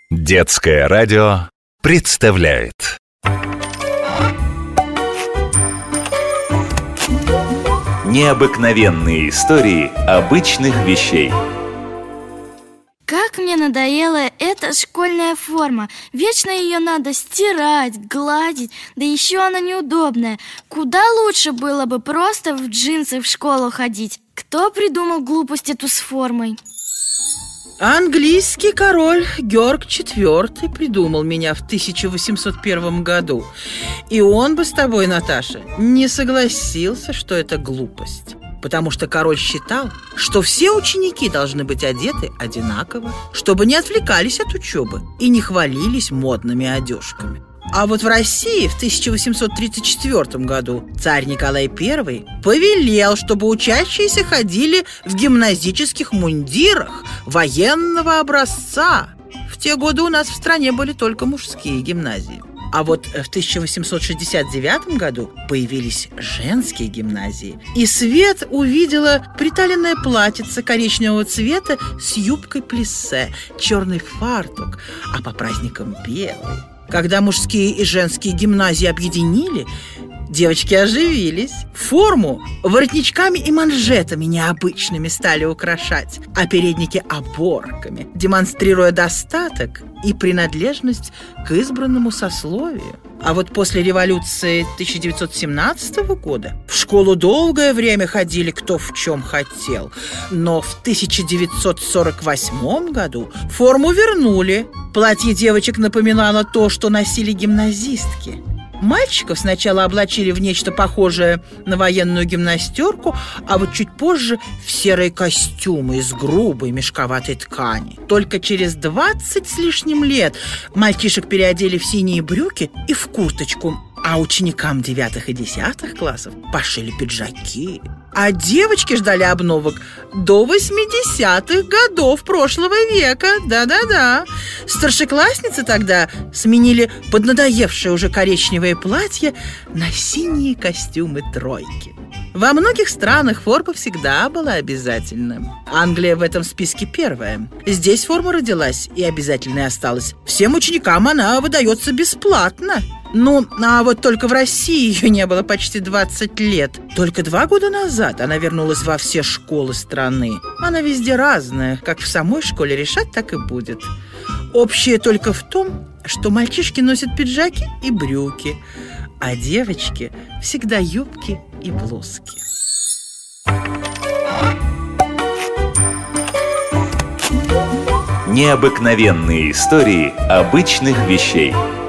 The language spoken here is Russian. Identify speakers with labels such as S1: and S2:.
S1: Детское радио представляет необыкновенные истории обычных вещей.
S2: Как мне надоела эта школьная форма. Вечно ее надо стирать, гладить. Да еще она неудобная. Куда лучше было бы просто в джинсы в школу ходить. Кто придумал глупость эту с формой?
S3: Английский король Георг IV придумал меня в 1801 году. И он бы с тобой, Наташа, не согласился, что это глупость. Потому что король считал, что все ученики должны быть одеты одинаково, чтобы не отвлекались от учебы и не хвалились модными одежками. А вот в России в 1834 году царь Николай I повелел, чтобы учащиеся ходили в гимназических мундирах военного образца. В те годы у нас в стране были только мужские гимназии. А вот в 1869 году появились женские гимназии. И Свет увидела приталенное платьице коричневого цвета с юбкой плиссе, черный фартук, а по праздникам белый. Когда мужские и женские гимназии объединили, девочки оживились. Форму воротничками и манжетами необычными стали украшать, а передники оборками, демонстрируя достаток и принадлежность к избранному сословию. А вот после революции 1917 года в школу долгое время ходили кто в чем хотел. Но в 1948 году форму вернули. Платье девочек напоминало то, что носили гимназистки. Мальчиков сначала облачили в нечто похожее на военную гимнастерку, а вот чуть позже в серые костюмы из грубой мешковатой ткани. Только через 20 с лишним лет мальчишек переодели в синие брюки и в курточку, а ученикам 9 и 10 классов пошили пиджаки. А девочки ждали обновок до 80-х годов прошлого века. Да-да-да. Старшеклассницы тогда сменили поднадоевшее уже коричневое платье на синие костюмы тройки. Во многих странах форма всегда была обязательна. Англия в этом списке первая. Здесь форма родилась и обязательной осталась. Всем ученикам она выдается бесплатно. Ну, а вот только в России ее не было почти 20 лет. Только 2 года назад она вернулась во все школы страны. Она везде разная. Как в самой школе решать, так и будет. Общее только в том, что мальчишки носят пиджаки и брюки, а девочки всегда юбки и блузки.
S1: Необыкновенные истории обычных вещей.